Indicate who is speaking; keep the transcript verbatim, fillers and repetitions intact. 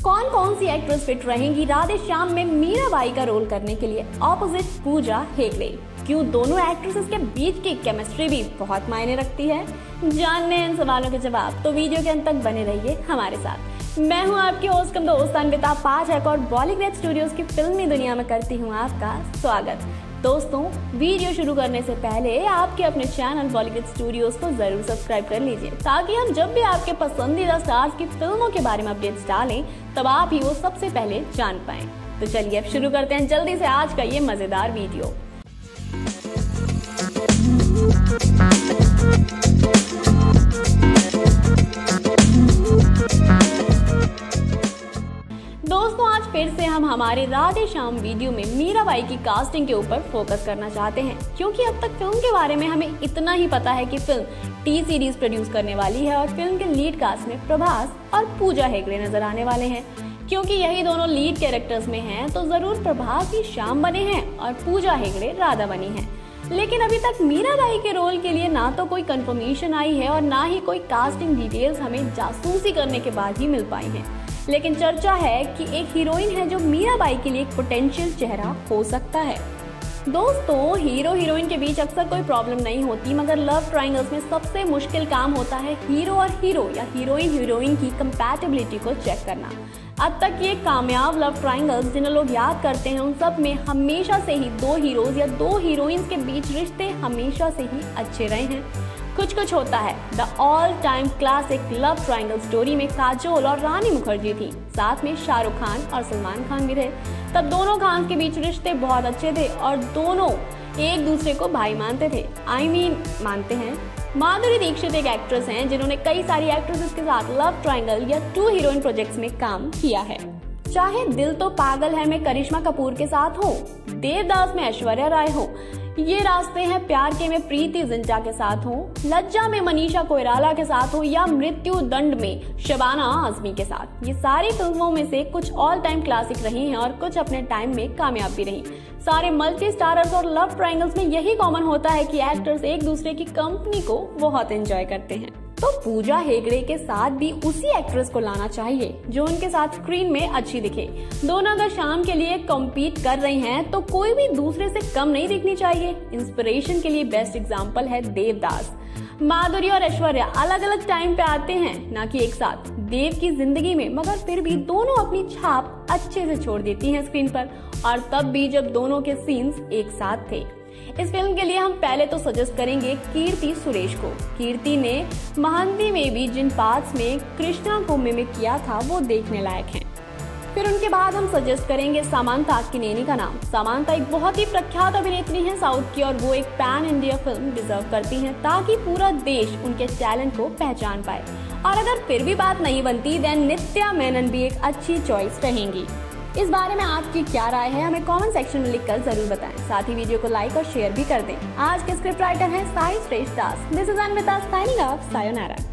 Speaker 1: कौन कौन सी actress fit रहेंगी राधे श्याम में मीराबाई का रोल करने के लिए ऑपोजिट पूजा हेगड़े? क्यों दोनों एक्ट्रेसेस के बीच की केमिस्ट्री भी बहुत मायने रखती है? जानने हैं इन सवालों के जवाब, तो वीडियो के अंत तक बने रहिए हमारे साथ। मैं हूं आपकी होस्ट कम दोस्त अन्विता पाठक और बॉलीग्रेड स्टूडियोज की फिल्मी दुनिया में करती हूं आपका स्वागत। दोस्तों, वीडियो शुरू करने से पहले आपके अपने चैनल बॉलीग्रेड स्टूडियोज को जरूर सब्सक्राइब कर लीजिए, ताकि हम जब भी आपके पसंदीदा स्टार्स की फिल्मों के बारे में अपडेट्स डालें तब आप ही वो सबसे पहले जान पाएं। तो चलिए अब शुरू करते हैं जल्दी से आज का ये मजेदार वीडियो। दोस्तों, आज फिर से हम हमारे राधे श्याम वीडियो में मीराबाई की कास्टिंग के ऊपर फोकस करना चाहते हैं, क्योंकि अब तक फिल्म के बारे में हमें इतना ही पता है कि फिल्म टी सीरीज प्रोड्यूस करने वाली है और फिल्म के लीड कास्ट में प्रभास और पूजा हेगड़े नजर आने वाले हैं। क्योंकि यही दोनों लीड कैरेक्टर्स में हैं, तो जरूर प्रभास ही श्याम बने हैं और पूजा हेगड़े राधा बनी है। लेकिन अभी तक मीराबाई के रोल के लिए ना तो कोई कंफर्मेशन आई है और ना ही कोई कास्टिंग डिटेल्स हमें जासूसी करने के बाद ही मिल पाई हैं। लेकिन चर्चा है कि एक हीरोइन है जो मीराबाई के लिए एक पोटेंशियल चेहरा हो सकता है। दोस्तों, हीरो हीरोइन के बीच अक्सर कोई प्रॉब्लम नहीं होती, मगर लव ट्रायंगल्स में सबसे मुश्किल काम होता है हीरो और हीरो या हीरोइन हीरोइन की कंपैटिबिलिटी को चेक करना। अब तक ये कामयाब लव ट्रायंगल्स जिन्हें लोग याद करते हैं, उन सब में हमेशा से ही दो हीरोज या दो हीरोइंस के बीच रिश्ते हमेशा से ही अच्छे रहे हैं। कुछ कुछ होता है the all time classic love triangle story में काजोल और रानी मुखर्जी थी, साथ में शाहरुख खान और सलमान खान भी थे। तब दोनों खान के बीच रिश्ते बहुत अच्छे थे और दोनों एक दूसरे को भाई मानते थे। आई I मीन mean, मानते हैं। माधुरी दीक्षित एक एक्ट्रेस हैं जिन्होंने कई सारी एक्ट्रेसेस के साथ लव ट्रायंगल या टू हीरोइन प्रोजेक्ट्स में काम किया है। चाहे दिल तो पागल है में करिश्मा कपूर के साथ हो, देवदास में ऐश्वर्या राय हो, ये रास्ते हैं प्यार के में प्रीति जिंटा के साथ हो, लज्जा में मनीषा कोइराला के साथ हो या मृत्यु दंड में शबाना आजमी के साथ, ये सारी फिल्मों में से कुछ ऑल टाइम क्लासिक रही हैं और कुछ अपने टाइम में कामयाब भी रही। सारे मल्टी स्टारर्स और लव ट्रायंगल्स में यही कॉमन होता है कि एक्टर्स एक दूसरे की कंपनी को बहुत एंजॉय करते हैं। तो पूजा हेगड़े के साथ भी उसी एक्ट्रेस को लाना चाहिए जो उनके साथ स्क्रीन में अच्छी दिखे। दोनों अगर शाम के लिए कम्पीट कर रही हैं, तो कोई भी दूसरे से कम नहीं दिखनी चाहिए। इंस्पिरेशन के लिए बेस्ट एग्जांपल है देवदास। माधुरी और ऐश्वर्या अलग अलग टाइम पे आते हैं, ना कि एक साथ देव की जिंदगी में, मगर फिर भी दोनों अपनी छाप अच्छे से छोड़ देती हैं स्क्रीन पर, और तब भी जब दोनों के सीन्स एक साथ थे। इस फिल्म के लिए हम पहले तो सजेस्ट करेंगे कीर्ति सुरेश को। कीर्ति ने महंती में भी जिन पार्ट्स में कृष्णा को मिमिक किया था वो देखने लायक हैं। फिर उनके बाद हम सजेस्ट करेंगे सामांथा किनेनी का नाम। सामांथा एक बहुत ही प्रख्यात अभिनेत्री हैं साउथ की, और वो एक पैन इंडिया फिल्म डिजर्व करती हैं, ताकि पूरा देश उनके टैलेंट को पहचान पाए। और अगर फिर भी बात नहीं बनती, देन नित्या मेनन भी एक अच्छी चॉइस रहेंगी। इस बारे में आपकी क्या राय है, हमें कमेंट सेक्शन में लिखकर जरूर बताएं। साथ ही वीडियो को लाइक और शेयर भी कर दें। आज के स्क्रिप्ट राइटर हैं Sai Shreshtha Das. This is Anvita signing off. Sayonara.